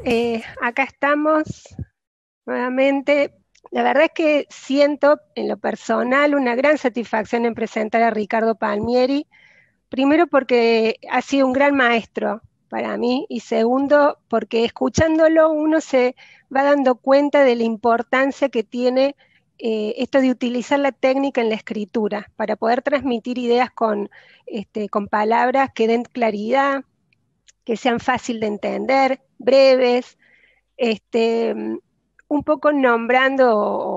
Acá estamos nuevamente. La verdad es que siento en lo personal una gran satisfacción en presentar a Ricardo Palmieri, primero porque ha sido un gran maestro para mí y segundo porque escuchándolo uno se va dando cuenta de la importancia que tiene esto de utilizar la técnica en la escritura para poder transmitir ideas con palabras que den claridad, que sean fácil de entender, breves, este, un poco nombrando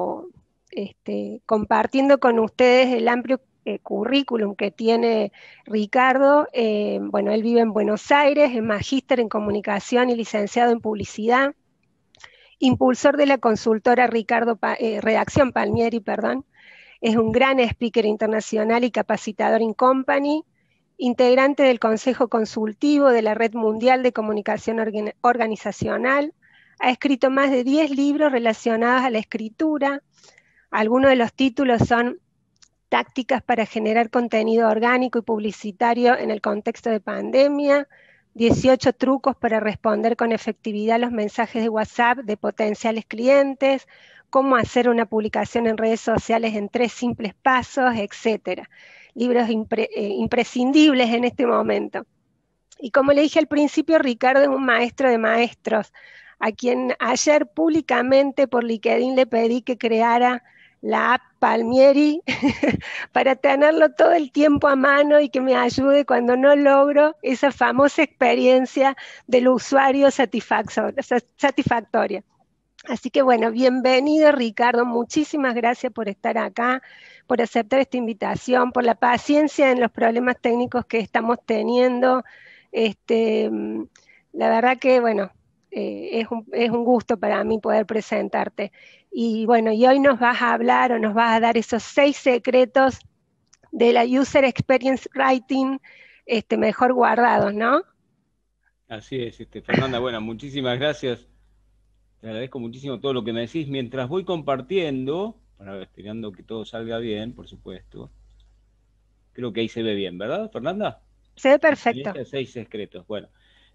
compartiendo con ustedes el amplio currículum que tiene Ricardo. Bueno, él vive en Buenos Aires, es magíster en comunicación y licenciado en publicidad, impulsor de la consultora Redacción Palmieri, perdón. Es un gran speaker internacional y capacitador in company, integrante del Consejo Consultivo de la Red Mundial de Comunicación Organizacional. Ha escrito más de 10 libros relacionados a la escritura. Algunos de los títulos son Tácticas para generar contenido orgánico y publicitario en el contexto de pandemia, 18 trucos para responder con efectividad los mensajes de WhatsApp de potenciales clientes, cómo hacer una publicación en redes sociales en 3 simples pasos, etc. Libros imprescindibles en este momento. Y como le dije al principio, Ricardo es un maestro de maestros, a quien ayer públicamente por LinkedIn le pedí que creara la app Palmieri para tenerlo todo el tiempo a mano y que me ayude cuando no logro esa famosa experiencia del usuario satisfactoria. Así que bueno, bienvenido Ricardo, muchísimas gracias por estar acá, por aceptar esta invitación, por la paciencia en los problemas técnicos que estamos teniendo. Este, la verdad que bueno, es un gusto para mí poder presentarte. Y bueno, y hoy nos vas a hablar o nos vas a dar esos 6 secretos de la User Experience Writing mejor guardados, ¿no? Así es, Fernanda. Bueno, muchísimas gracias. Te agradezco muchísimo todo lo que me decís. Mientras voy compartiendo, para esperando que todo salga bien, por supuesto. Creo que ahí se ve bien, ¿verdad, Fernanda? Se ve perfecto. Experiencia 6 secretos. Bueno,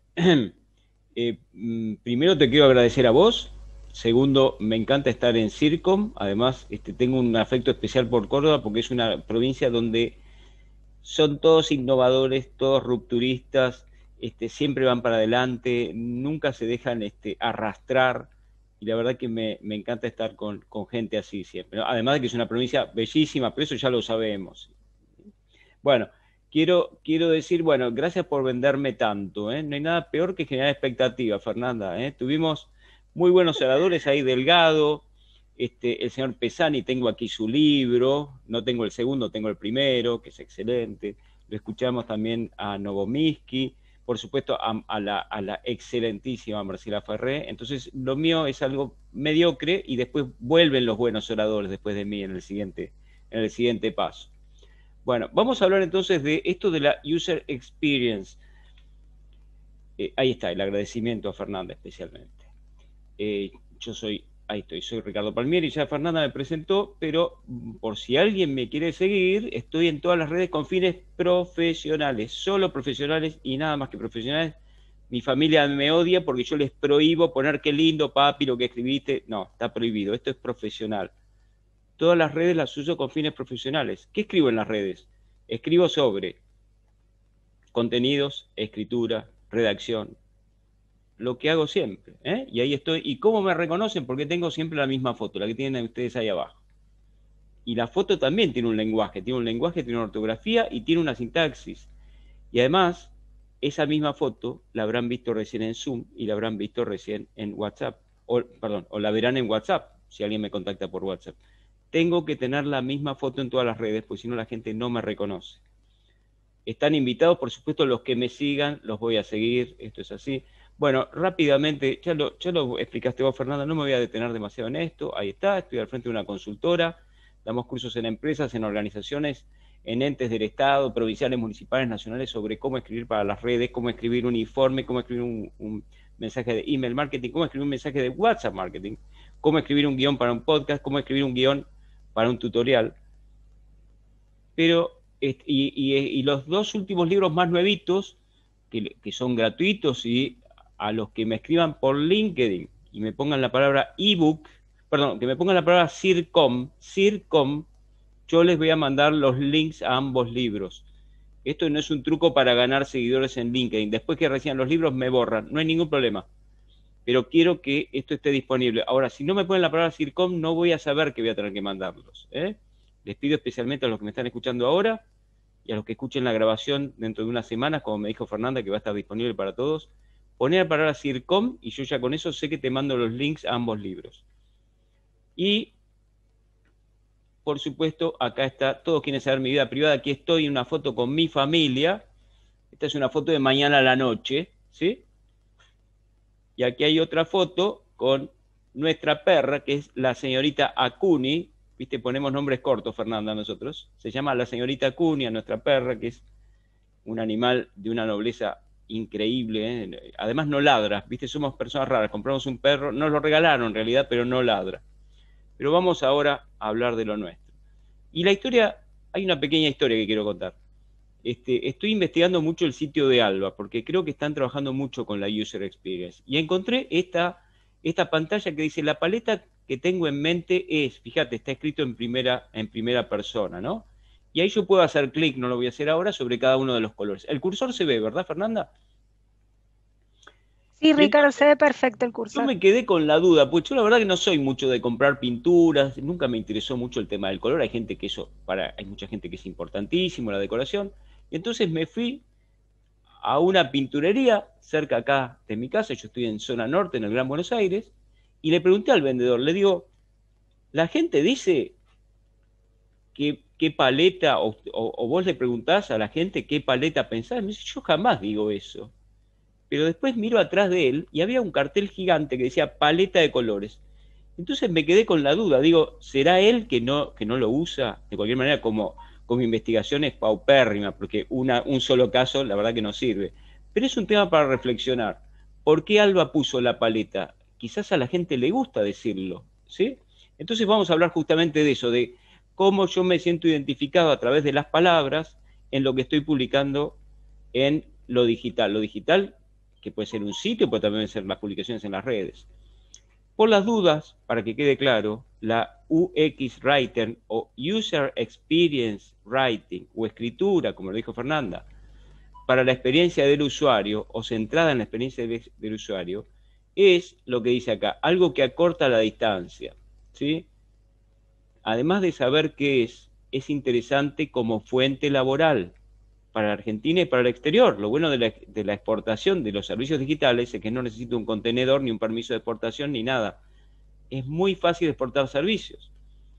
primero te quiero agradecer a vos. Segundo, me encanta estar en CIRCOM. Además, tengo un afecto especial por Córdoba porque es una provincia donde son todos innovadores, todos rupturistas, siempre van para adelante, nunca se dejan arrastrar, y la verdad que me encanta estar con gente así siempre, ¿no? Además de que es una provincia bellísima, pero eso ya lo sabemos. Bueno, quiero decir, bueno, gracias por venderme tanto, ¿eh? No hay nada peor que generar expectativas, Fernanda, ¿eh? Tuvimos muy buenos oradores ahí, Delgado, el señor Pesani, tengo aquí su libro, no tengo el segundo, tengo el primero, que es excelente. Lo escuchamos también a Novomirsky, por supuesto a la excelentísima Marcela Ferré. Entonces, lo mío es algo mediocre y después vuelven los buenos oradores después de mí en el siguiente paso. Bueno, vamos a hablar entonces de esto de la User Experience. Ahí está, el agradecimiento a Fernanda especialmente. Ahí estoy, soy Ricardo Palmieri, ya Fernanda me presentó, pero por si alguien me quiere seguir, estoy en todas las redes con fines profesionales, solo profesionales y nada más que profesionales. Mi familia me odia porque yo les prohíbo poner qué lindo, papi, lo que escribiste. No, está prohibido, esto es profesional. Todas las redes las uso con fines profesionales. ¿Qué escribo en las redes? Escribo sobre contenidos, escritura, redacción, lo que hago siempre, ¿eh? Y ahí estoy. ¿Y cómo me reconocen? Porque tengo siempre la misma foto, la que tienen ustedes ahí abajo. Y la foto también tiene un lenguaje, tiene una ortografía y tiene una sintaxis. Y además, esa misma foto la habrán visto recién en Zoom y la habrán visto recién en WhatsApp. O la verán en WhatsApp, si alguien me contacta por WhatsApp. Tengo que tener la misma foto en todas las redes, porque si no la gente no me reconoce. Están invitados, por supuesto, los que me sigan, los voy a seguir, esto es así. Bueno, rápidamente, ya lo explicaste vos, Fernanda, no me voy a detener demasiado en esto. Ahí está, estoy al frente de una consultora, damos cursos en empresas, en organizaciones, en entes del Estado, provinciales, municipales, nacionales, sobre cómo escribir para las redes, cómo escribir un informe, cómo escribir un mensaje de email marketing, cómo escribir un mensaje de WhatsApp marketing, cómo escribir un guión para un podcast, cómo escribir un guión para un tutorial. Pero, y los 2 últimos libros más nuevitos, que son gratuitos y a los que me escriban por LinkedIn y me pongan la palabra ebook, perdón, que me pongan la palabra CIRCOM, yo les voy a mandar los links a ambos libros. Esto no es un truco para ganar seguidores en LinkedIn. Después que reciban los libros me borran, no hay ningún problema. Pero quiero que esto esté disponible. Ahora, si no me ponen la palabra CIRCOM, no voy a saber que voy a tener que mandarlos. Les pido especialmente a los que me están escuchando ahora y a los que escuchen la grabación dentro de unas semanas, como me dijo Fernanda, que va a estar disponible para todos, poner la palabra CIRCOM y yo ya con eso sé que te mando los links a ambos libros. Y, por supuesto, acá está, todos quieren saber mi vida privada, aquí estoy en una foto con mi familia, esta es una foto de mañana a la noche, ¿sí? Y aquí hay otra foto con nuestra perra, que es la señorita Acuni, viste, ponemos nombres cortos, Fernanda, nosotros, se llama la señorita Acuni, a nuestra perra, que es un animal de una nobleza increíble, además no ladra, viste, somos personas raras, compramos un perro, nos lo regalaron en realidad, pero no ladra. Pero vamos ahora a hablar de lo nuestro. Y la historia, hay una pequeña historia que quiero contar. Estoy investigando mucho el sitio de Alba, porque creo que están trabajando mucho con la User Experience. Y encontré esta pantalla que dice, la paleta que tengo en mente es, fíjate, está escrito en primera persona, ¿no? Y ahí yo puedo hacer clic, no lo voy a hacer ahora, sobre cada uno de los colores. El cursor se ve, ¿verdad, Fernanda? Sí, Ricardo, se ve perfecto el Yo cursor. me quedé con la duda, pues yo la verdad que no soy mucho de comprar pinturas, nunca me interesó mucho el tema del color, hay mucha gente que es importantísimo la decoración, y entonces me fui a una pinturería cerca acá de mi casa, yo estoy en zona norte, en el Gran Buenos Aires, y le pregunté al vendedor, le digo, la gente dice qué paleta, o vos le preguntás a la gente qué paleta pensás, me dice, yo jamás digo eso. Pero después miro atrás de él y había un cartel gigante que decía paleta de colores. Entonces me quedé con la duda, digo, ¿será él que no lo usa? De cualquier manera, como investigación es paupérrima, porque un solo caso la verdad que no sirve. Pero es un tema para reflexionar. ¿Por qué Alba puso la paleta? Quizás a la gente le gusta decirlo, ¿sí? Entonces vamos a hablar justamente de eso, de cómo yo me siento identificado a través de las palabras en lo que estoy publicando en lo digital. Lo digital, que puede ser un sitio, puede también ser las publicaciones en las redes. Por las dudas, para que quede claro, la UX Writing o User Experience Writing o escritura, como lo dijo Fernanda, para la experiencia del usuario o centrada en la experiencia del usuario, es lo que dice acá, algo que acorta la distancia, ¿sí? Además de saber qué es interesante como fuente laboral para la Argentina y para el exterior. Lo bueno de la exportación de los servicios digitales es que no necesito un contenedor, ni un permiso de exportación, ni nada. Es muy fácil exportar servicios.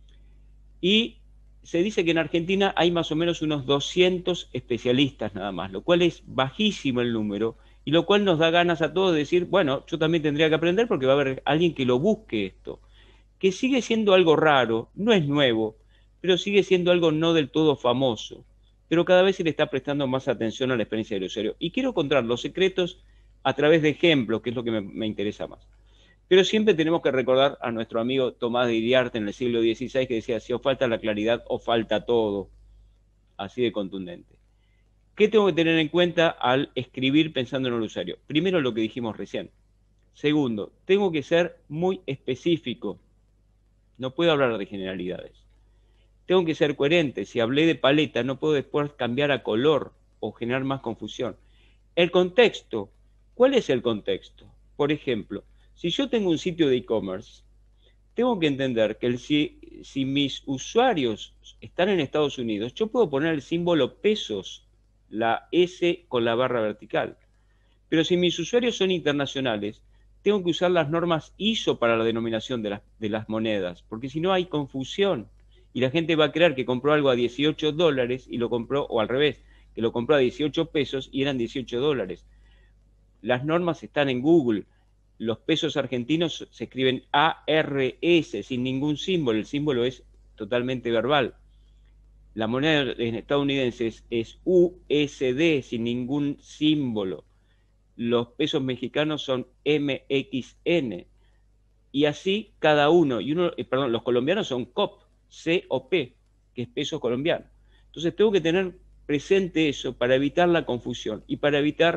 Y se dice que en Argentina hay más o menos unos 200 especialistas nada más, lo cual es bajísimo el número, y lo cual nos da ganas a todos de decir, bueno, yo también tendría que aprender porque va a haber alguien que lo busque esto. Que sigue siendo algo raro, no es nuevo, pero sigue siendo algo no del todo famoso. Pero cada vez se le está prestando más atención a la experiencia del usuario. Y quiero contar los secretos a través de ejemplos, que es lo que me interesa más. Pero siempre tenemos que recordar a nuestro amigo Tomás de Iriarte en el siglo XVI, que decía, si os falta la claridad, os falta todo. Así de contundente. ¿Qué tengo que tener en cuenta al escribir pensando en el usuario? Primero, lo que dijimos recién. Segundo, tengo que ser muy específico. No puedo hablar de generalidades. Tengo que ser coherente. Si hablé de paleta, no puedo después cambiar a color o generar más confusión. El contexto. ¿Cuál es el contexto? Por ejemplo, si yo tengo un sitio de e-commerce, tengo que entender que si mis usuarios están en Estados Unidos, yo puedo poner el símbolo pesos, la S con la barra vertical. Pero si mis usuarios son internacionales, tengo que usar las normas ISO para la denominación de las monedas, porque si no hay confusión. Y la gente va a creer que compró algo a $18 y lo compró, o al revés, que lo compró a 18 pesos y eran $18. Las normas están en Google. Los pesos argentinos se escriben ARS, sin ningún símbolo. El símbolo es totalmente verbal. La moneda estadounidense es USD, sin ningún símbolo. Los pesos mexicanos son MXN. Y así cada uno. Los colombianos son COP. COP, que es peso colombiano. Entonces tengo que tener presente eso para evitar la confusión y para evitar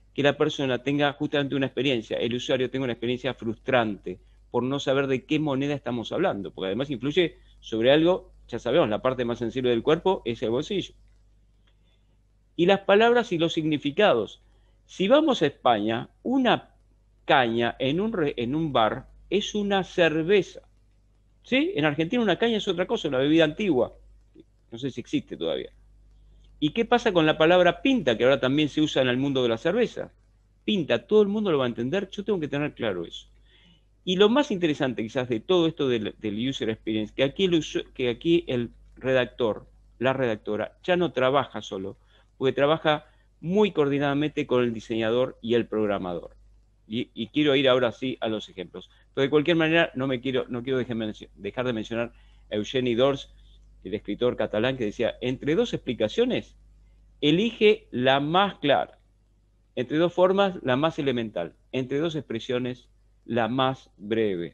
que la persona tenga justamente una experiencia, el usuario tenga una experiencia frustrante por no saber de qué moneda estamos hablando, porque además influye sobre algo, ya sabemos, la parte más sensible del cuerpo es el bolsillo. Y las palabras y los significados. Si vamos a España, una caña en un bar es una cerveza. ¿Sí? En Argentina una caña es otra cosa, una bebida antigua. No sé si existe todavía. ¿Y qué pasa con la palabra pinta, que ahora también se usa en el mundo de la cerveza? Pinta, todo el mundo lo va a entender, yo tengo que tener claro eso. Y lo más interesante quizás de todo esto del user experience, que aquí el redactor, la redactora, ya no trabaja solo, porque trabaja muy coordinadamente con el diseñador y el programador. Y quiero ir ahora sí a los ejemplos. Pero de cualquier manera no quiero dejar de mencionar a Eugeni Dors, el escritor catalán, que decía, entre dos explicaciones, elige la más clara, entre dos formas, la más elemental, entre dos expresiones, la más breve.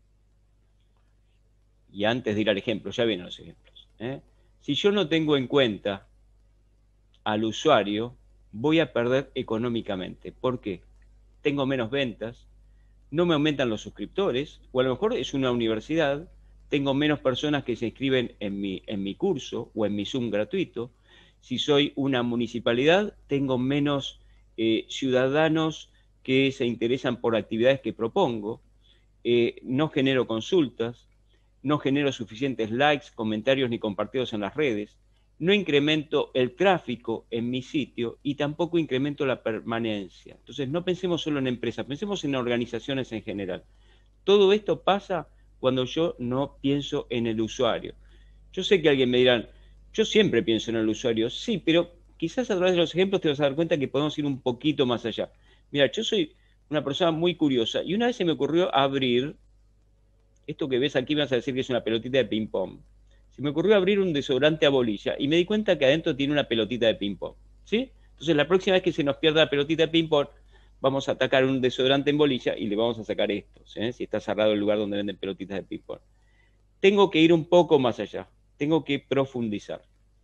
Y antes de ir al ejemplo, ya vienen los ejemplos. Si yo no tengo en cuenta al usuario, voy a perder económicamente. ¿Por qué? Tengo menos ventas, no me aumentan los suscriptores, o a lo mejor es una universidad, tengo menos personas que se inscriben en mi curso o en mi Zoom gratuito. Si soy una municipalidad, tengo menos ciudadanos que se interesan por actividades que propongo, no genero consultas, no genero suficientes likes, comentarios ni compartidos en las redes, no incremento el tráfico en mi sitio y tampoco incremento la permanencia. Entonces no pensemos solo en empresas, pensemos en organizaciones en general. Todo esto pasa cuando yo no pienso en el usuario. Yo sé que alguien me dirá, yo siempre pienso en el usuario, sí, pero quizás a través de los ejemplos te vas a dar cuenta que podemos ir un poquito más allá. Mira, yo soy una persona muy curiosa y una vez se me ocurrió abrir, esto que ves aquí me vas a decir que es una pelotita de ping-pong. Se me ocurrió abrir un desodorante a bolilla y me di cuenta que adentro tiene una pelotita de ping-pong, ¿sí? Entonces la próxima vez que se nos pierda la pelotita de ping-pong, vamos a atacar un desodorante en bolilla y le vamos a sacar esto, si está cerrado el lugar donde venden pelotitas de ping-pong. Tengo que ir un poco más allá, tengo que profundizar.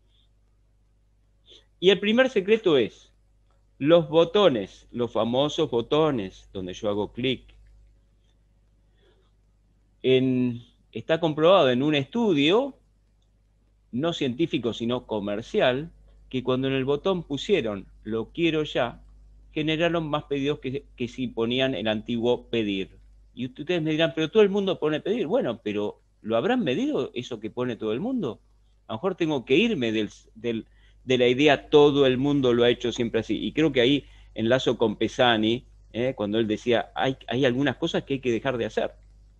Y el primer secreto es los botones, los famosos botones donde yo hago clic. Está comprobado en un estudio, no científico sino comercial, que cuando en el botón pusieron lo quiero ya, generaron más pedidos que si ponían el antiguo pedir. Y ustedes me dirán, pero todo el mundo pone pedir. Bueno, pero ¿lo habrán medido eso que pone todo el mundo? A lo mejor tengo que irme de la idea todo el mundo lo ha hecho siempre así. Y creo que ahí enlazo con Pesani, cuando él decía, hay algunas cosas que hay que dejar de hacer.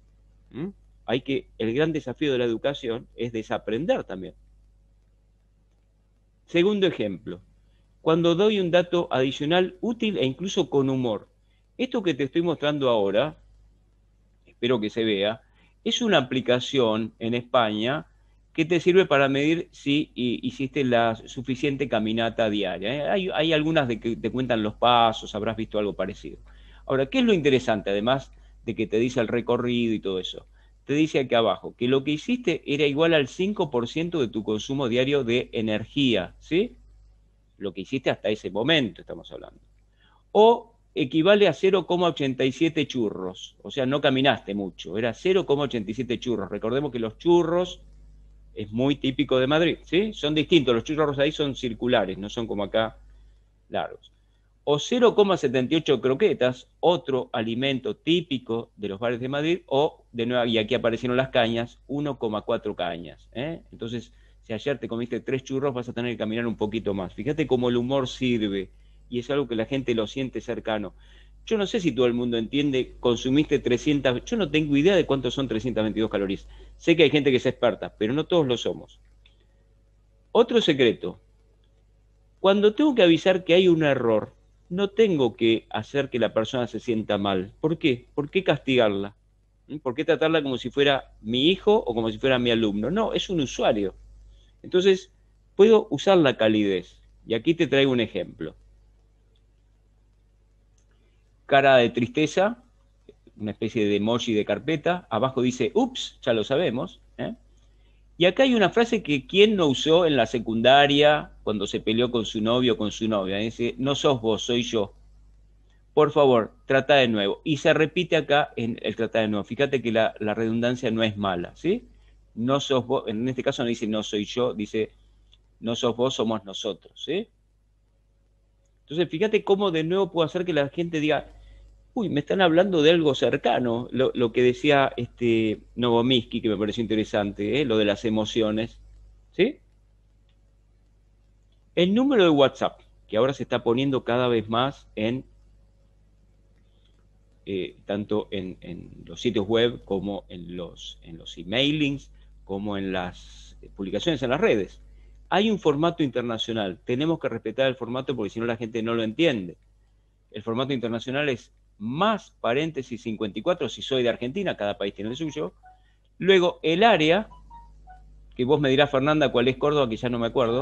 El gran desafío de la educación es desaprender también. Segundo ejemplo, cuando doy un dato adicional útil e incluso con humor. Esto que te estoy mostrando ahora, espero que se vea, es una aplicación en España que te sirve para medir si hiciste la suficiente caminata diaria. Hay algunas de que te cuentan los pasos, habrás visto algo parecido. Ahora, ¿qué es lo interesante, además de que te dice el recorrido y todo eso? Te dice aquí abajo que lo que hiciste era igual al 5% de tu consumo diario de energía, ¿sí? Lo que hiciste hasta ese momento, estamos hablando. O equivale a 0,87 churros, o sea, no caminaste mucho, era 0,87 churros. Recordemos que los churros es muy típico de Madrid, ¿sí? Son distintos, los churros ahí son circulares, no son como acá largos. O 0,78 croquetas, otro alimento típico de los bares de Madrid, o, de nuevo, y aquí aparecieron las cañas, 1,4 cañas. Entonces, si ayer te comiste 3 churros, vas a tener que caminar un poquito más. Fíjate cómo el humor sirve, y es algo que la gente lo siente cercano. Yo no sé si todo el mundo entiende, consumiste 300, yo no tengo idea de cuántos son 322 calorías. Sé que hay gente que es experta, pero no todos lo somos. Otro secreto, cuando tengo que avisar que hay un error, no tengo que hacer que la persona se sienta mal. ¿Por qué? ¿Por qué castigarla? ¿Por qué tratarla como si fuera mi hijo o como si fuera mi alumno? No, es un usuario. Entonces, puedo usar la calidez. Y aquí te traigo un ejemplo. Cara de tristeza, una especie de emoji de carpeta. Abajo dice, ups, ya lo sabemos. Y acá hay una frase que quién no usó en la secundaria cuando se peleó con su novio o con su novia. Dice, no sos vos, soy yo. por favor, trata de nuevo. Y se repite acá en el trata de nuevo. Fíjate que la redundancia no es mala, ¿sí? No sos vos, en este caso no dice no soy yo, dice no sos vos, somos nosotros, ¿sí? Entonces, fíjate cómo de nuevo puedo hacer que la gente diga, uy, me están hablando de algo cercano, lo que decía Novomirsky, que me pareció interesante, lo de las emociones, ¿sí? El número de WhatsApp, que ahora se está poniendo cada vez más tanto en los sitios web como en los emailings, como en las publicaciones en las redes. Hay un formato internacional, tenemos que respetar el formato porque si no la gente no lo entiende. El formato internacional es más paréntesis 54, si soy de Argentina, cada país tiene el suyo. Luego el área, que vos me dirás, Fernanda, cuál es Córdoba, que ya no me acuerdo.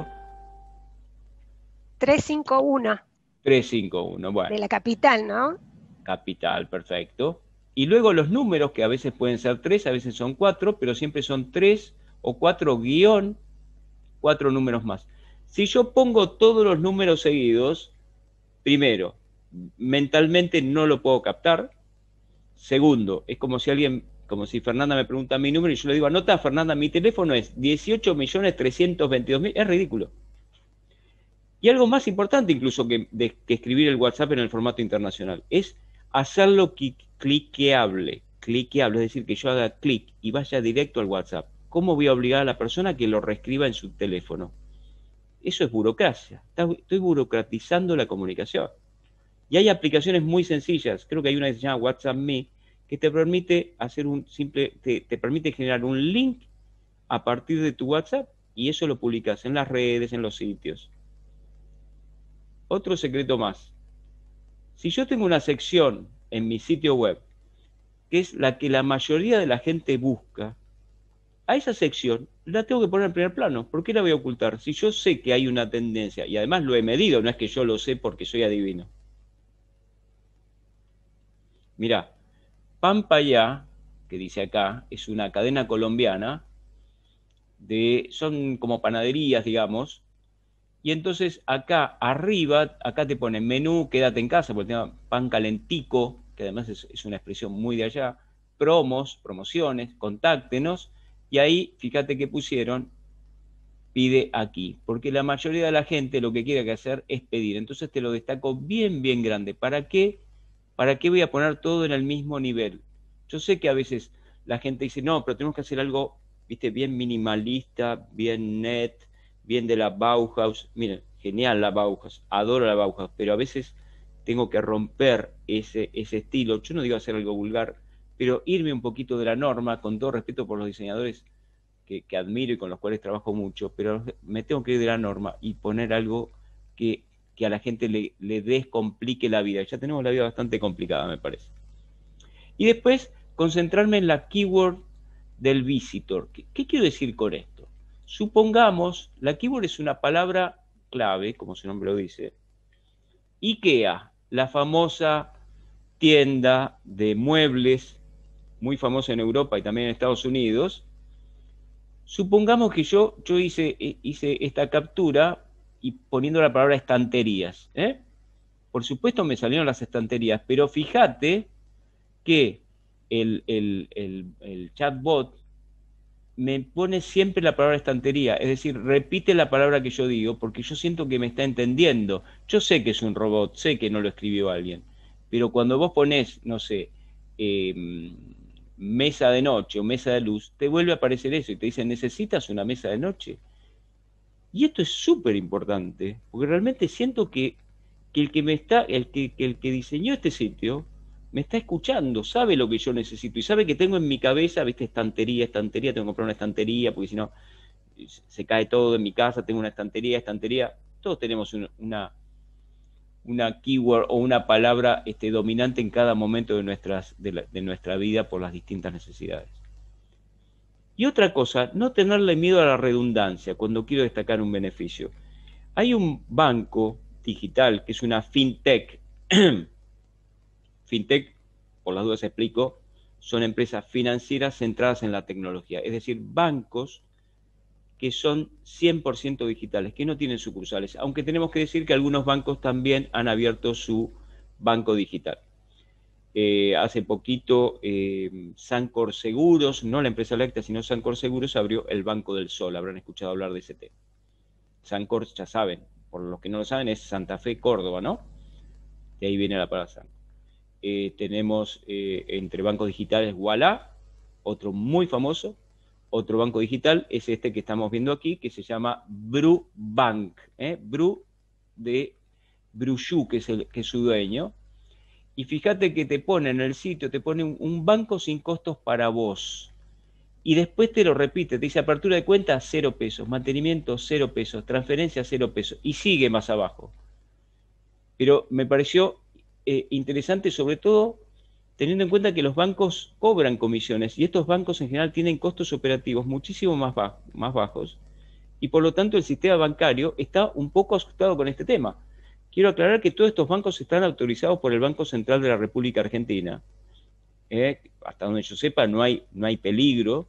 351. 351, bueno. De la capital, ¿no? Capital, perfecto. Y luego los números, que a veces pueden ser 3, a veces son 4, pero siempre son 3 o 4 guión 4 números más. Si yo pongo todos los números seguidos, primero, mentalmente no lo puedo captar. Segundo, es como si Fernanda me pregunta mi número y yo le digo, anota, Fernanda, mi teléfono es 18.322.000, es ridículo. Y algo más importante incluso que escribir el WhatsApp en el formato internacional, es hacerlo cliqueable, es decir, que yo haga clic y vaya directo al WhatsApp. ¿Cómo voy a obligar a la persona a que lo reescriba en su teléfono? Eso es burocracia, estoy burocratizando la comunicación. Y hay aplicaciones muy sencillas, creo que hay una que se llama WhatsApp Me, que te permite hacer te permite generar un link a partir de tu WhatsApp y eso lo publicas en las redes, en los sitios. Otro secreto más. Si yo tengo una sección en mi sitio web, que es la que la mayoría de la gente busca, a esa sección la tengo que poner en primer plano. ¿Por qué la voy a ocultar? Si yo sé que hay una tendencia, y además lo he medido, no es que yo lo sé porque soy adivino. Mirá, Pampayá, que dice acá, es una cadena colombiana, son como panaderías, digamos, y entonces acá arriba, acá te pone menú, quédate en casa, porque tiene pan calentico, que además es una expresión muy de allá, promociones, contáctenos, y ahí, fíjate que pusieron, pide aquí, porque la mayoría de la gente lo que quiere hacer es pedir, entonces te lo destaco bien, bien grande. ¿Para qué? ¿Para qué voy a poner todo en el mismo nivel? Yo sé que a veces la gente dice, no, pero tenemos que hacer algo, viste, bien minimalista, bien net, bien de la Bauhaus. Miren, genial la Bauhaus, adoro la Bauhaus, pero a veces tengo que romper ese estilo. Yo no digo hacer algo vulgar, pero irme un poquito de la norma, con todo respeto por los diseñadores que admiro y con los cuales trabajo mucho, pero me tengo que ir de la norma y poner algo que a la gente le descomplique la vida. Ya tenemos la vida bastante complicada, me parece. Y después, concentrarme en la keyword del visitor. ¿Qué quiero decir con esto? Supongamos, la keyword es una palabra clave, como su nombre lo dice. IKEA, la famosa tienda de muebles, muy famosa en Europa y también en Estados Unidos. Supongamos que yo hice esta captura y poniendo la palabra estanterías. Por supuesto me salieron las estanterías, pero fíjate que el chatbot me pone siempre la palabra estantería, es decir, repite la palabra que yo digo, porque yo siento que me está entendiendo. Yo sé que es un robot, sé que no lo escribió alguien, pero cuando vos ponés, no sé, mesa de noche o mesa de luz, te vuelve a aparecer eso y te dice, ¿necesitas una mesa de noche? Y esto es súper importante, porque realmente siento que el que diseñó este sitio me está escuchando, sabe lo que yo necesito y sabe que tengo en mi cabeza, viste, estantería, tengo que comprar una estantería, porque si no se cae todo en mi casa, tengo una estantería, todos tenemos una keyword o una palabra dominante en cada momento de nuestra vida por las distintas necesidades. Y otra cosa, no tenerle miedo a la redundancia cuando quiero destacar un beneficio. Hay un banco digital que es una fintech. Fintech, por las dudas explico, son empresas financieras centradas en la tecnología, es decir, bancos que son 100% digitales, que no tienen sucursales, aunque tenemos que decir que algunos bancos también han abierto su banco digital. Hace poquito Sancor Seguros, no la empresa Lecta, sino Sancor Seguros, abrió el Banco del Sol. Habrán escuchado hablar de ese tema. Sancor, ya saben, por los que no lo saben, es Santa Fe, Córdoba, ¿no? De ahí viene la palabra Sancor. Tenemos entre bancos digitales Ualá, otro muy famoso. Otro banco digital es este que estamos viendo aquí, que se llama Brubank. Bru de Bruju, que es su dueño. Y fíjate que te pone en el sitio, te pone un banco sin costos para vos. Y después te lo repite, te dice apertura de cuenta 0 pesos, mantenimiento 0 pesos, transferencia 0 pesos. Y sigue más abajo. Pero me pareció interesante sobre todo teniendo en cuenta que los bancos cobran comisiones y estos bancos en general tienen costos operativos muchísimo más bajos y por lo tanto el sistema bancario está un poco asustado con este tema. Quiero aclarar que todos estos bancos están autorizados por el Banco Central de la República Argentina. Hasta donde yo sepa no hay peligro.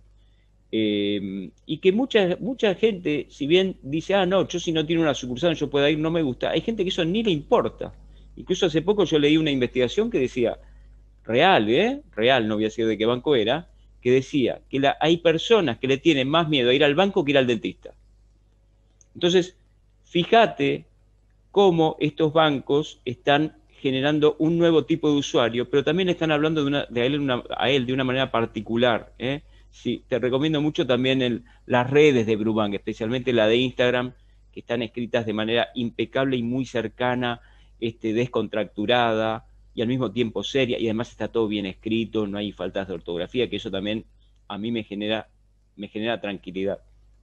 Y que mucha gente, si bien dice, no, yo si no tiene una sucursal yo puedo ir, no me gusta, hay gente que eso ni le importa. Incluso hace poco yo leí una investigación que decía, real, no voy a decir de qué banco era, que decía que hay personas que le tienen más miedo a ir al banco que ir al dentista. Entonces, fíjate cómo estos bancos están generando un nuevo tipo de usuario, pero también están hablando a él de una manera particular. Sí, te recomiendo mucho también las redes de Brubank, especialmente la de Instagram, que están escritas de manera impecable y muy cercana, descontracturada y al mismo tiempo seria, y además está todo bien escrito, no hay faltas de ortografía, que eso también a mí me genera tranquilidad.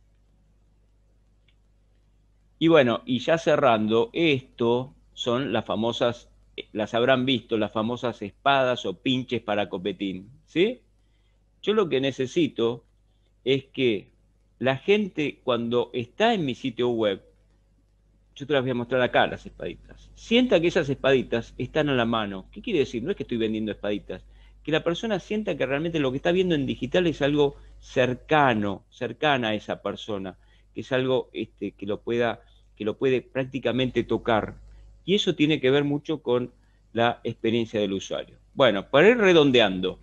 Y bueno, y ya cerrando, esto son las famosas, las habrán visto, las famosas espadas o pinches para copetín, ¿sí? Yo lo que necesito es que la gente cuando está en mi sitio web, yo te las voy a mostrar acá, las espaditas, sienta que esas espaditas están a la mano. ¿Qué quiere decir? No es que estoy vendiendo espaditas, que la persona sienta que realmente lo que está viendo en digital es algo cercana a esa persona, que es algo que lo puede prácticamente tocar. Y eso tiene que ver mucho con la experiencia del usuario. Bueno, para ir redondeando,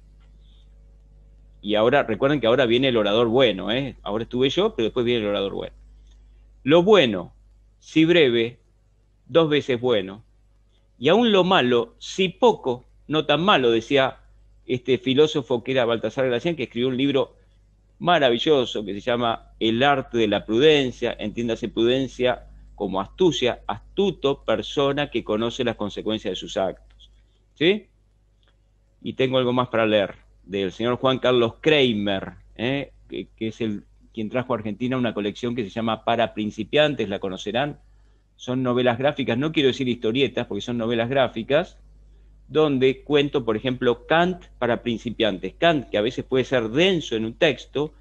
y ahora, recuerden que ahora viene el orador bueno, ahora estuve yo, pero después viene el orador bueno. Lo bueno, si breve, 2 veces bueno. Y aún lo malo, si poco, no tan malo, decía este filósofo que era Baltasar Gracián, que escribió un libro maravilloso que se llama El arte de la prudencia, entiéndase prudencia como astucia, astuto, persona que conoce las consecuencias de sus actos. ¿Sí? Y tengo algo más para leer, del señor Juan Carlos Kramer, que es quien trajo a Argentina una colección que se llama Para Principiantes, la conocerán. Son novelas gráficas, no quiero decir historietas, porque son novelas gráficas, donde cuento, por ejemplo, Kant para principiantes. Kant, que a veces puede ser denso en un texto,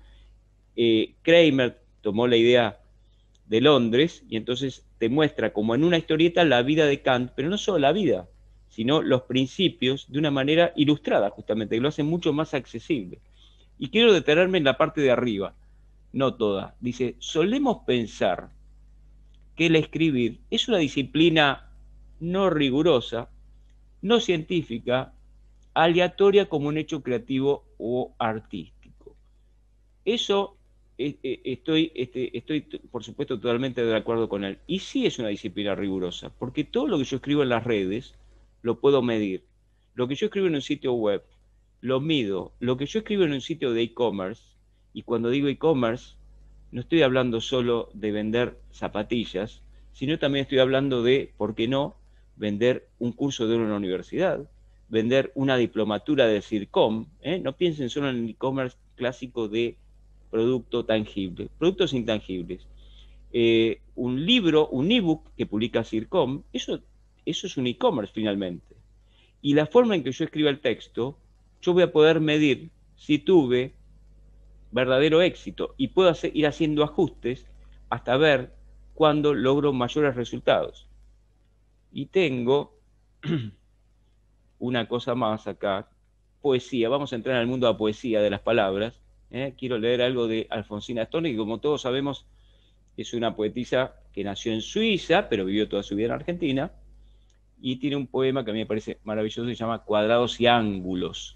Kramer tomó la idea de Londres y entonces te muestra como en una historieta la vida de Kant, pero no solo la vida, sino los principios de una manera ilustrada, justamente, que lo hace mucho más accesible. Y quiero detenerme en la parte de arriba, no toda. Dice, solemos pensar que el escribir es una disciplina no rigurosa, no científica, aleatoria como un hecho creativo o artístico. Eso estoy, por supuesto, totalmente de acuerdo con él. Y sí es una disciplina rigurosa, porque todo lo que yo escribo en las redes lo puedo medir. Lo que yo escribo en un sitio web, lo mido. Lo que yo escribo en un sitio de e-commerce, y cuando digo e-commerce, no estoy hablando solo de vender zapatillas, sino también estoy hablando de, ¿por qué no?, vender un curso de una universidad, vender una diplomatura de CIRCOM. No piensen solo en el e-commerce clásico de producto tangible, productos intangibles. Un libro, un ebook que publica CIRCOM, eso es un e-commerce finalmente. Y la forma en que yo escriba el texto, yo voy a poder medir si tuve verdadero éxito y puedo ir haciendo ajustes hasta ver cuándo logro mayores resultados. Y tengo una cosa más acá, poesía. Vamos a entrar en el mundo de la poesía, de las palabras. Quiero leer algo de Alfonsina Storni, que como todos sabemos es una poetisa que nació en Suiza, pero vivió toda su vida en Argentina, y tiene un poema que a mí me parece maravilloso, se llama Cuadrados y Ángulos.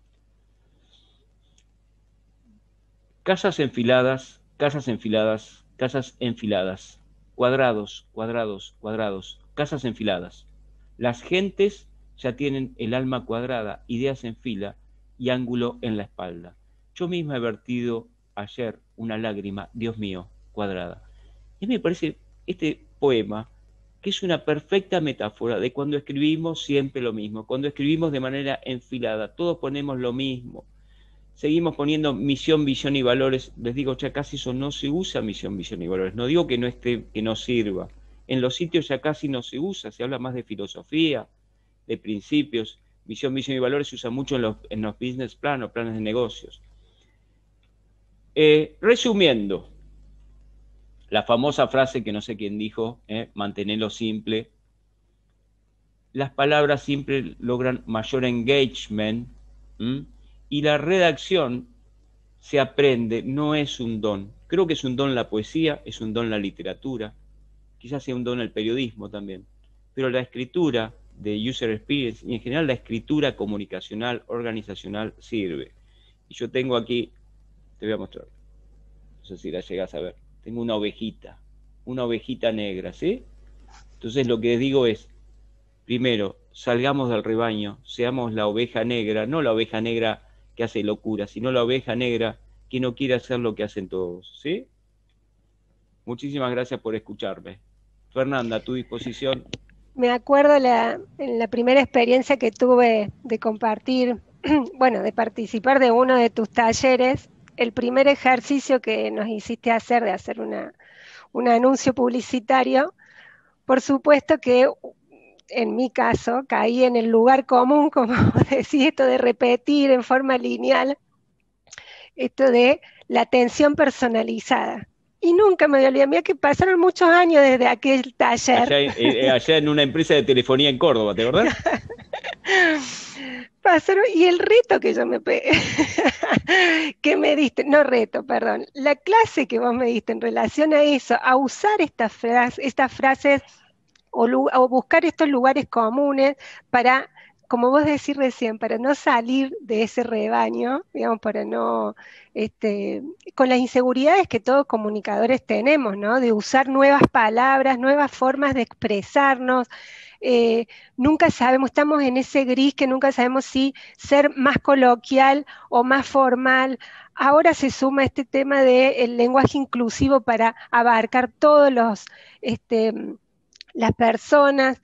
Casas enfiladas, casas enfiladas, casas enfiladas, cuadrados, cuadrados, cuadrados, casas enfiladas. Las gentes ya tienen el alma cuadrada, ideas en fila y ángulo en la espalda. Yo misma he vertido ayer una lágrima, Dios mío, cuadrada. Y me parece este poema que es una perfecta metáfora de cuando escribimos siempre lo mismo, cuando escribimos de manera enfilada, todos ponemos lo mismo. Seguimos poniendo misión, visión y valores. Les digo, ya casi eso no se usa, misión, visión y valores. No digo que no esté, que no sirva. En los sitios ya casi no se usa, se habla más de filosofía, de principios. Misión, visión y valores se usa mucho en los business plan o planes de negocios. Resumiendo, la famosa frase que no sé quién dijo, mantenerlo simple. Las palabras siempre logran mayor engagement, y la redacción se aprende, no es un don. Creo que es un don la poesía, es un don la literatura, quizás sea un don el periodismo también, pero la escritura de user experience y en general la escritura comunicacional, organizacional, sirve. Y yo tengo aquí, te voy a mostrar, no sé si la llegas a ver, tengo una ovejita negra, ¿sí? Entonces lo que digo es, primero, salgamos del rebaño, seamos la oveja negra, no la oveja negra que hace locura, sino la oveja negra que no quiere hacer lo que hacen todos, ¿sí? Muchísimas gracias por escucharme. Fernanda, a tu disposición. Me acuerdo en la primera experiencia que tuve de compartir, bueno, de participar de uno de tus talleres, el primer ejercicio que nos hiciste hacer de hacer un anuncio publicitario, por supuesto que en mi caso caí en el lugar común, como decís, esto de repetir en forma lineal, esto de la atención personalizada. Y nunca me voy a olvidar, mira que pasaron muchos años desde aquel taller. Allá en una empresa de telefonía en Córdoba, ¿te acordás? Pasaron, y el reto que yo me pegué, que me diste, no reto, perdón, la clase que vos me diste en relación a eso, a usar estas frases o buscar estos lugares comunes para, como vos decís recién, para no salir de ese rebaño, digamos, para no, con las inseguridades que todos comunicadores tenemos, ¿no? De usar nuevas palabras, nuevas formas de expresarnos. Nunca sabemos, estamos en ese gris que nunca sabemos si ser más coloquial o más formal. Ahora se suma este tema del lenguaje inclusivo para abarcar todos las personas,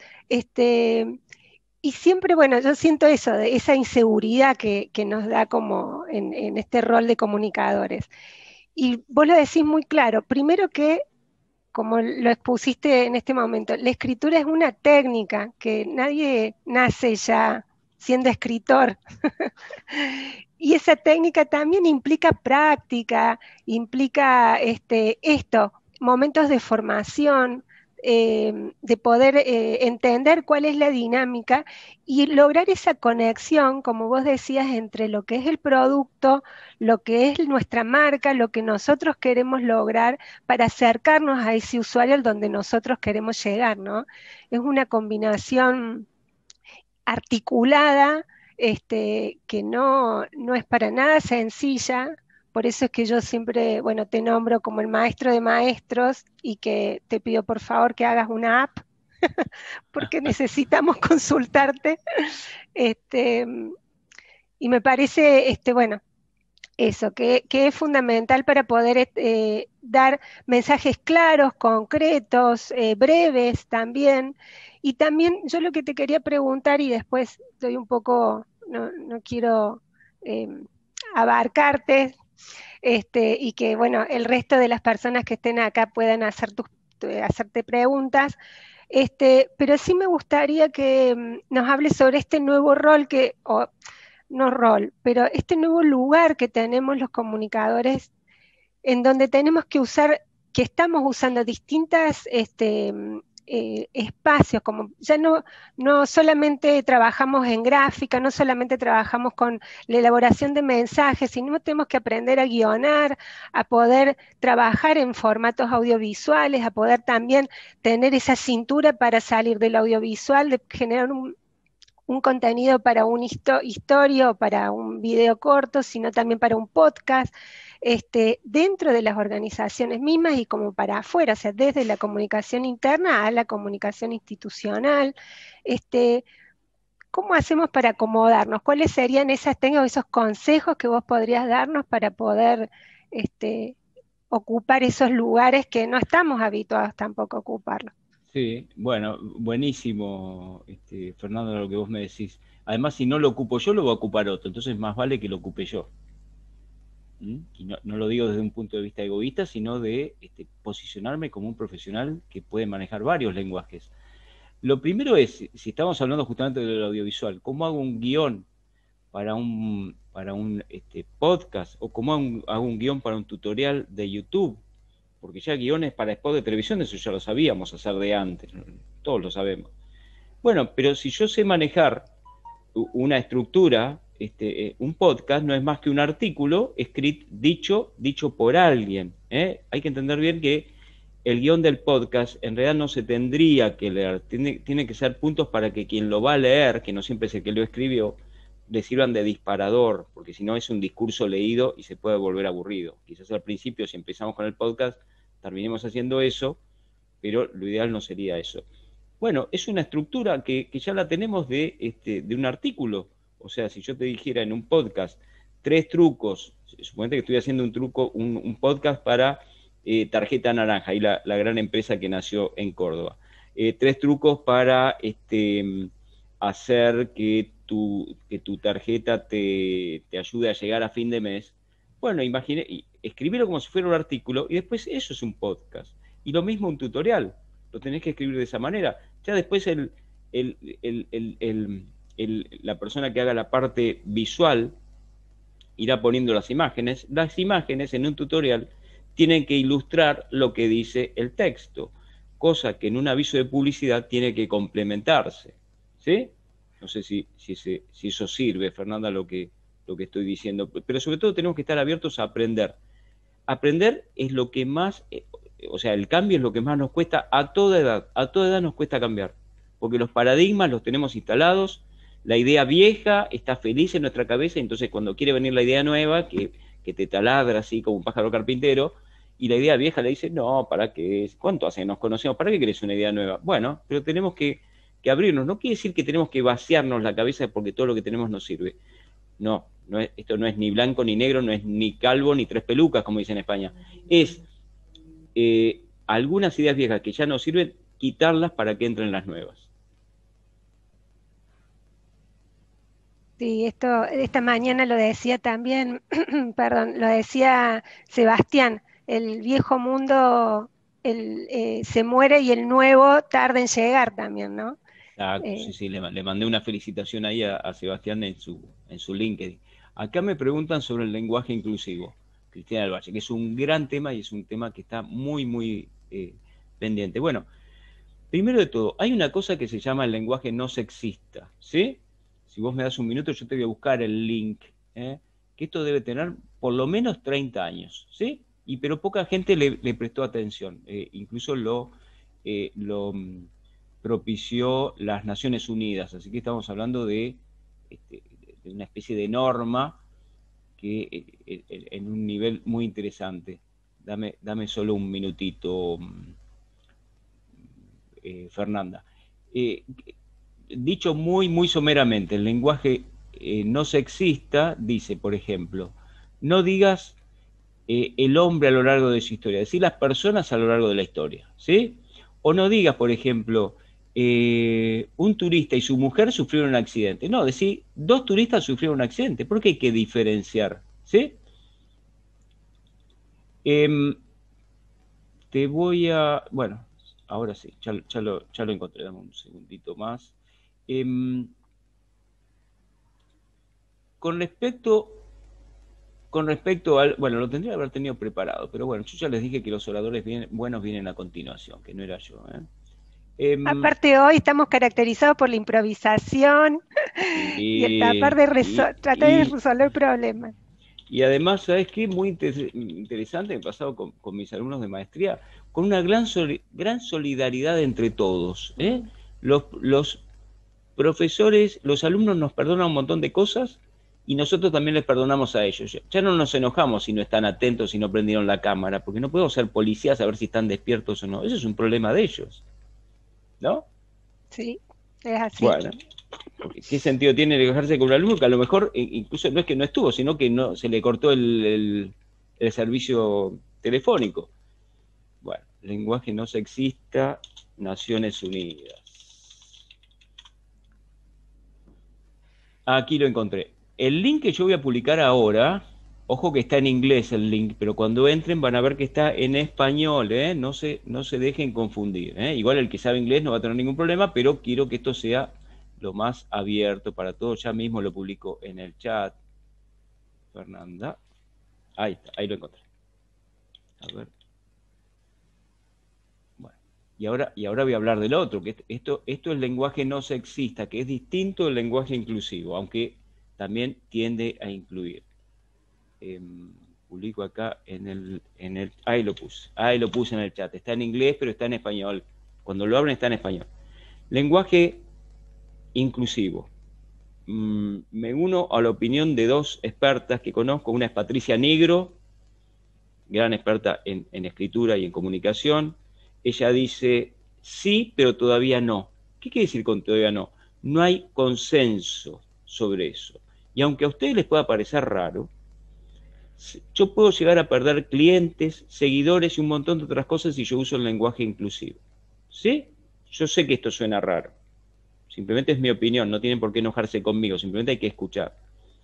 y siempre, bueno, yo siento eso, de esa inseguridad que nos da como en este rol de comunicadores. Y vos lo decís muy claro, primero que, como lo expusiste en este momento, la escritura es una técnica, que nadie nace ya siendo escritor. Y esa técnica también implica práctica, implica momentos de formación, de poder entender cuál es la dinámica y lograr esa conexión, como vos decías, entre lo que es el producto, lo que es nuestra marca, lo que nosotros queremos lograr para acercarnos a ese usuario al donde nosotros queremos llegar, ¿no? Es una combinación articulada, que no es para nada sencilla. Por eso es que yo siempre, bueno, te nombro como el maestro de maestros y que te pido por favor que hagas una app, porque necesitamos consultarte. Este, y me parece, bueno, eso, que es fundamental para poder dar mensajes claros, concretos, breves también. Y también yo lo que te quería preguntar, y después estoy un poco, no quiero eh, abarcarte, y que, bueno, el resto de las personas que estén acá puedan hacerte preguntas. Pero sí me gustaría que nos hables sobre este nuevo rol no rol, pero este nuevo lugar que tenemos los comunicadores, en donde tenemos que usar, que estamos usando distintas espacios, como ya no solamente trabajamos en gráfica, no solamente trabajamos con la elaboración de mensajes, sino tenemos que aprender a guionar, a poder trabajar en formatos audiovisuales, a poder también tener esa cintura para salir del audiovisual, de generar un contenido para un historia o para un video corto, sino también para un podcast, dentro de las organizaciones mismas y como para afuera, o sea, desde la comunicación interna a la comunicación institucional. ¿Cómo hacemos para acomodarnos? ¿Cuáles serían esos consejos que vos podrías darnos para poder ocupar esos lugares que no estamos habituados tampoco a ocuparlos? Sí, bueno, buenísimo, Fernando, lo que vos me decís. Además, si no lo ocupo yo, lo va a ocupar otro, entonces más vale que lo ocupe yo. Y no lo digo desde un punto de vista egoísta, sino de posicionarme como un profesional que puede manejar varios lenguajes. Lo primero es, si estamos hablando justamente del audiovisual, ¿cómo hago un guión para un podcast? ¿O cómo hago un guión para un tutorial de YouTube? Porque ya guiones para spot de televisión, eso ya lo sabíamos hacer de antes, todos lo sabemos. Bueno, pero si yo sé manejar una estructura, un podcast no es más que un artículo escrito, dicho por alguien. Hay que entender bien que el guión del podcast en realidad no se tendría que leer, tiene que ser puntos para que quien lo va a leer, que no siempre es el que lo escribió, le sirvan de disparador, porque si no es un discurso leído y se puede volver aburrido. Quizás al principio, si empezamos con el podcast, terminemos haciendo eso, pero lo ideal no sería eso. Bueno, es una estructura que ya la tenemos de un artículo. O sea, si yo te dijera en un podcast 3 trucos, suponete que estoy haciendo un podcast para Tarjeta Naranja, y la gran empresa que nació en Córdoba. 3 trucos para hacer que tu tarjeta te ayude a llegar a fin de mes. Bueno, escribirlo como si fuera un artículo y después eso es un podcast. Y lo mismo un tutorial, lo tenés que escribir de esa manera. Ya después la persona que haga la parte visual irá poniendo las imágenes. Las imágenes en un tutorial tienen que ilustrar lo que dice el texto, cosa que en un aviso de publicidad tiene que complementarse. ¿Sí? No sé si eso sirve, Fernanda, lo que estoy diciendo, pero sobre todo tenemos que estar abiertos a aprender. Aprender es lo que más, o sea, el cambio es lo que más nos cuesta a toda edad nos cuesta cambiar, porque los paradigmas los tenemos instalados, la idea vieja está feliz en nuestra cabeza, entonces cuando quiere venir la idea nueva, que te taladra así como un pájaro carpintero, y la idea vieja le dice, no, ¿para qué? ¿Cuánto hace que nos conocemos? ¿Para qué querés una idea nueva? Bueno, pero tenemos que abrirnos. No quiere decir que tenemos que vaciarnos la cabeza porque todo lo que tenemos nos sirve. No, esto no es ni blanco ni negro, no es ni calvo ni 3 pelucas, como dicen en España. Es algunas ideas viejas que ya no sirven, quitarlas para que entren las nuevas. Sí, esta mañana lo decía también, perdón, lo decía Sebastián, el viejo mundo se muere y el nuevo tarda en llegar también, ¿no? Exacto, sí, le mandé una felicitación ahí a Sebastián en su LinkedIn. Acá me preguntan sobre el lenguaje inclusivo, Cristina del Valle, que es un gran tema y es un tema que está muy, muy pendiente. Bueno, primero de todo, hay una cosa que se llama el lenguaje no sexista, ¿sí? Si vos me das un minuto, yo te voy a buscar el link, que esto debe tener por lo menos 30 años, ¿sí? Pero poca gente le prestó atención, incluso lo propició las Naciones Unidas, así que estamos hablando de una especie de norma que en un nivel muy interesante. Dame solo un minutito, Fernanda. Dicho muy, muy someramente, el lenguaje no sexista dice, por ejemplo, no digas el hombre a lo largo de su historia, decir las personas a lo largo de la historia, ¿sí? O no digas, por ejemplo, un turista y su mujer sufrieron un accidente. No, decir 2 turistas sufrieron un accidente, porque hay que diferenciar, ¿sí? Te voy a... Bueno, ahora sí, ya lo encontré, dame un segundito más. Con respecto al... Bueno, lo tendría que haber tenido preparado, pero bueno, yo ya les dije que los oradores buenos vienen a continuación, que no era yo. Aparte hoy estamos caracterizados por la improvisación y el tratar de, tratar de resolver problemas. Y además, ¿sabes qué? Muy interesante, me he pasado con mis alumnos de maestría, con una gran solidaridad entre todos. Los profesores, los alumnos nos perdonan un montón de cosas y nosotros también les perdonamos a ellos. Ya no nos enojamos si no están atentos, si no prendieron la cámara, porque no podemos ser policías a ver si están despiertos o no. Eso es un problema de ellos, ¿no? Sí, es así. Bueno, ¿qué sentido tiene enojarse con un alumno que a lo mejor incluso no es que no estuvo, sino que no se le cortó el servicio telefónico? Bueno, lenguaje no sexista, Naciones Unidas. Aquí lo encontré. El link que yo voy a publicar ahora, ojo que está en inglés el link, pero cuando entren van a ver que está en español, ¿eh? No se dejen confundir, ¿eh? Igual el que sabe inglés no va a tener ningún problema, pero quiero que esto sea lo más abierto para todos. Ya mismo lo publico en el chat. Fernanda. Ahí está, ahí lo encontré. A ver. Bueno. Y ahora voy a hablar del otro, que esto es lenguaje no sexista, que es distinto del lenguaje inclusivo, aunque también tiende a incluir. Publico acá en el ahí lo puse en el chat. Está en inglés, pero está en español. Cuando lo abren está en español. Lenguaje inclusivo. Me uno a la opinión de dos expertas que conozco. Una es Patricia Negro, gran experta en escritura y en comunicación. Ella dice, sí, pero todavía no. ¿Qué quiere decir con todavía no? No hay consenso sobre eso. Y aunque a ustedes les pueda parecer raro, yo puedo llegar a perder clientes, seguidores y un montón de otras cosas si yo uso el lenguaje inclusivo. ¿Sí? Yo sé que esto suena raro. Simplemente es mi opinión, no tienen por qué enojarse conmigo, simplemente hay que escuchar.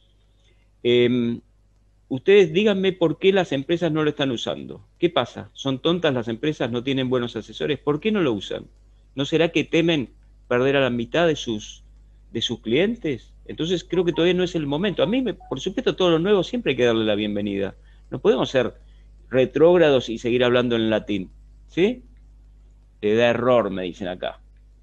Ustedes díganme por qué las empresas no lo están usando. ¿Qué pasa? ¿Son tontas las empresas? ¿No tienen buenos asesores? ¿Por qué no lo usan? ¿No será que temen perder a la mitad de sus clientes? Entonces creo que todavía no es el momento. A mí, por supuesto, todo lo nuevo siempre hay que darle la bienvenida. No podemos ser retrógrados y seguir hablando en latín. ¿Sí? Te da error, me dicen acá.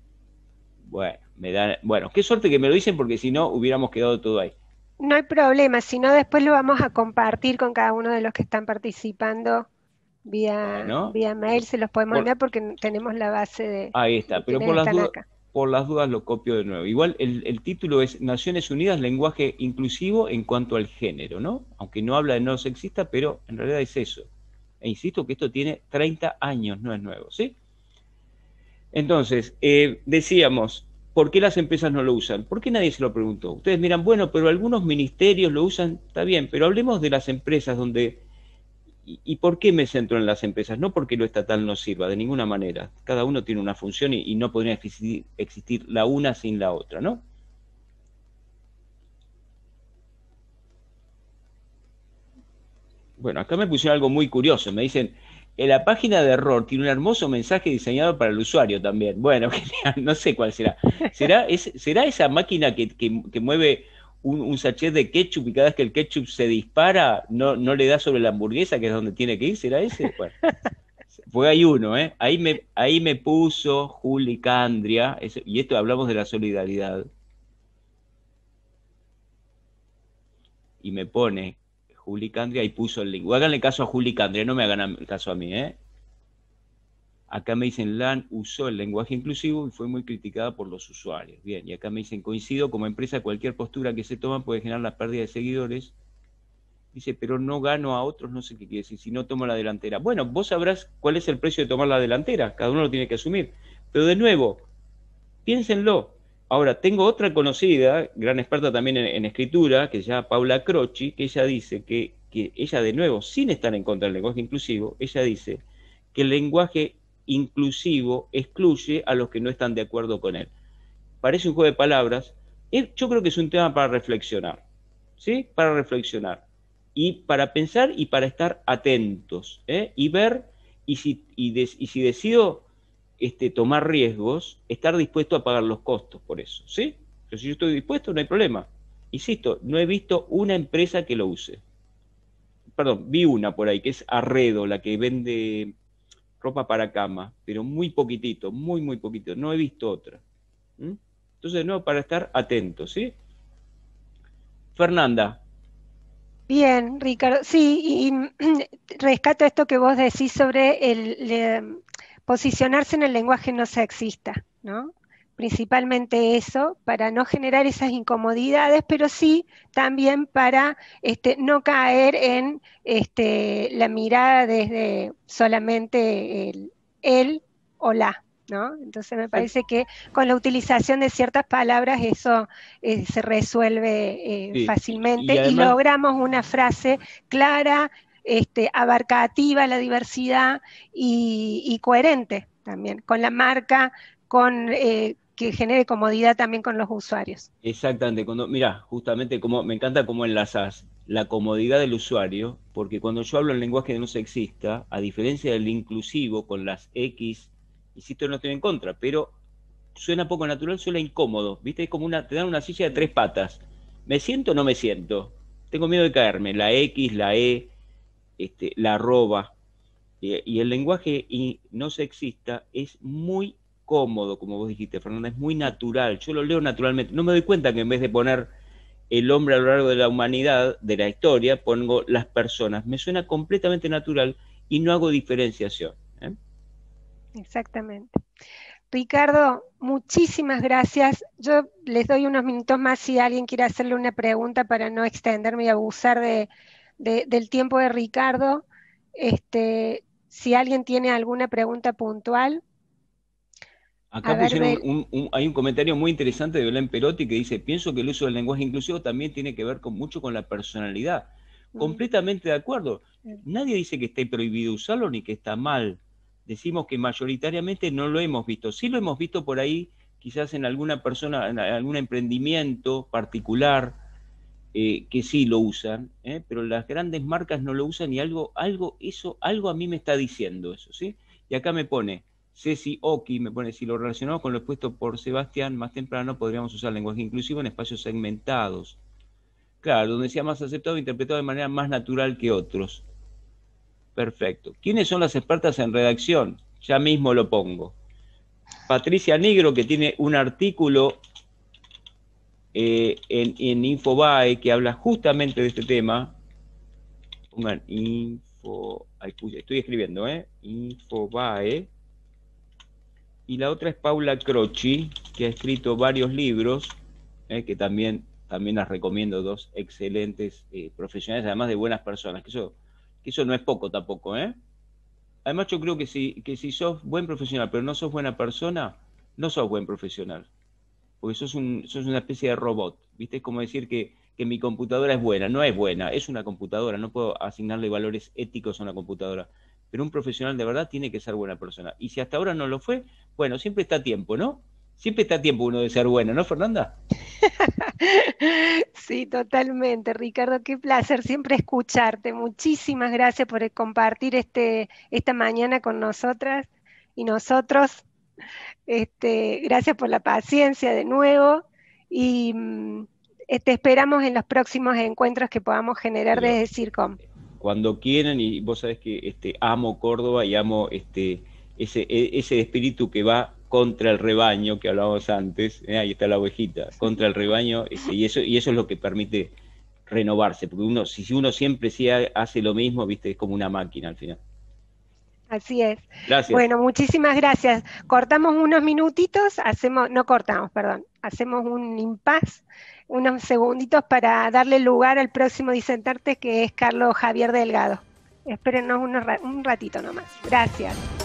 Bueno, qué suerte que me lo dicen porque si no hubiéramos quedado todo ahí. No hay problema, si no después lo vamos a compartir con cada uno de los que están participando vía mail, se los podemos enviar porque tenemos la base de... Ahí está, pero por las dudas lo copio de nuevo. Igual el título es Naciones Unidas, lenguaje inclusivo en cuanto al género, ¿no? Aunque no habla de no sexista, pero en realidad es eso. E insisto que esto tiene 30 años, no es nuevo, ¿sí? Entonces, decíamos, ¿por qué las empresas no lo usan? ¿Por qué nadie se lo preguntó? Ustedes miran, bueno, pero algunos ministerios lo usan, está bien, pero hablemos de las empresas donde... ¿Y por qué me centro en las empresas? No porque lo estatal no sirva, de ninguna manera. Cada uno tiene una función y no podría existir la una sin la otra, ¿no? Bueno, acá me pusieron algo muy curioso. Me dicen, en la página de error tiene un hermoso mensaje diseñado para el usuario también. Bueno, no sé cuál será. ¿Será esa máquina que mueve un sachet de ketchup y cada vez que el ketchup se dispara no le da sobre la hamburguesa, que es donde tiene que ir? ¿Será ese? Bueno, pues hay uno, ¿eh? Ahí me puso Juli Candria, y esto hablamos de la solidaridad. Y me pone Juli Candria y puso el link. O háganle caso a Juli Candria, no me hagan caso a mí, ¿eh? Acá me dicen, LAN usó el lenguaje inclusivo y fue muy criticada por los usuarios. Bien, y acá me dicen, coincido, como empresa cualquier postura que se toma puede generar la pérdida de seguidores. Dice, pero no gano a otros, no sé qué quiere decir, si no tomo la delantera. Bueno, vos sabrás cuál es el precio de tomar la delantera, cada uno lo tiene que asumir. Pero de nuevo, piénsenlo. Ahora, tengo otra conocida, gran experta también en escritura, que se llama Paula Croci, que ella dice que ella, de nuevo, sin estar en contra del lenguaje inclusivo, ella dice que el lenguaje inclusivo excluye a los que no están de acuerdo con él. Parece un juego de palabras. Yo creo que es un tema para reflexionar, ¿sí? Para reflexionar. Y para pensar y para estar atentos, ¿eh? Y ver, y si decido tomar riesgos, estar dispuesto a pagar los costos por eso, ¿sí? Pero si yo estoy dispuesto, no hay problema. Insisto, no he visto una empresa que lo use. Perdón, vi una por ahí, que es Arredo, la que vende ropa para cama, pero muy poquitito, muy, muy poquito. No he visto otra. Entonces, no, para estar atentos, ¿sí? Fernanda. Bien, Ricardo. Sí, y rescato esto que vos decís sobre posicionarse en el lenguaje no sexista, ¿no? Principalmente eso, para no generar esas incomodidades, pero sí también para no caer en la mirada desde solamente el él o la, ¿no? Entonces me parece que con la utilización de ciertas palabras eso se resuelve Sí, y fácilmente y además, logramos una frase clara, abarcativa, la diversidad y coherente también con la marca, con que genere comodidad también con los usuarios. exactamente, cuando, mira, justamente como me encanta cómo enlazás la comodidad del usuario, porque cuando yo hablo en lenguaje no sexista, a diferencia del inclusivo con las X, insisto, no estoy en contra, pero suena poco natural, suena incómodo, ¿viste? Es como te dan una silla de 3 patas. ¿Me siento o no me siento? Tengo miedo de caerme, la X, la E, la arroba. Y el lenguaje no sexista es muy cómodo, como vos dijiste, Fernanda, es muy natural. Yo lo leo naturalmente. No me doy cuenta que en vez de poner el hombre a lo largo de la humanidad, de la historia, pongo las personas. Me suena completamente natural y no hago diferenciación. Exactamente. Ricardo, muchísimas gracias. Yo les doy unos minutos más si alguien quiere hacerle una pregunta para no extenderme y abusar del tiempo de Ricardo. Si alguien tiene alguna pregunta puntual, a Acá ver, pusieron hay un comentario muy interesante de Belén Perotti que dice, pienso que el uso del lenguaje inclusivo también tiene que ver mucho con la personalidad. Completamente de acuerdo. Nadie dice que esté prohibido usarlo ni que está mal. Decimos que mayoritariamente no lo hemos visto. Sí lo hemos visto por ahí, quizás en alguna persona, en algún emprendimiento particular, que sí lo usan, pero las grandes marcas no lo usan y algo a mí me está diciendo eso, ¿sí? Y acá me pone... Ceci Oki me pone, si lo relacionamos con lo expuesto por Sebastián más temprano, podríamos usar lenguaje inclusivo en espacios segmentados. Claro, donde sea más aceptado e interpretado de manera más natural que otros. Perfecto. ¿Quiénes son las expertas en redacción? Ya mismo lo pongo. Patricia Negro, que tiene un artículo en Infobae que habla justamente de este tema. Pongan estoy escribiendo, Infobae. Y la otra es Paula Croci, que ha escrito varios libros, que también las recomiendo, dos excelentes profesionales, además de buenas personas, que eso no es poco tampoco, ¿eh? Además yo creo que si sos buen profesional, pero no sos buena persona, no sos buen profesional, porque sos una especie de robot, ¿viste? Es como decir que mi computadora es buena, no es buena, es una computadora, no puedo asignarle valores éticos a una computadora, pero un profesional de verdad tiene que ser buena persona. Y si hasta ahora no lo fue, bueno, siempre está a tiempo, ¿no? Siempre está a tiempo uno de ser bueno, ¿no, Fernanda? Sí, totalmente, Ricardo, qué placer siempre escucharte. Muchísimas gracias por compartir esta mañana con nosotras y nosotros. Gracias por la paciencia de nuevo y te esperamos en los próximos encuentros que podamos generar Pero desde CIRCOM. cuando quieran, y vos sabés que amo Córdoba y amo ese espíritu que va contra el rebaño que hablábamos antes, ahí está la ovejita, contra el rebaño, y eso es lo que permite renovarse, porque si uno siempre sí hace lo mismo, viste, es como una máquina al final. Así es. Gracias. Bueno, muchísimas gracias. Cortamos unos minutitos, no cortamos, perdón, hacemos un impasse, unos segunditos para darle lugar al próximo disentante que es Carlos Javier Delgado. Espérennos un ratito nomás. Gracias.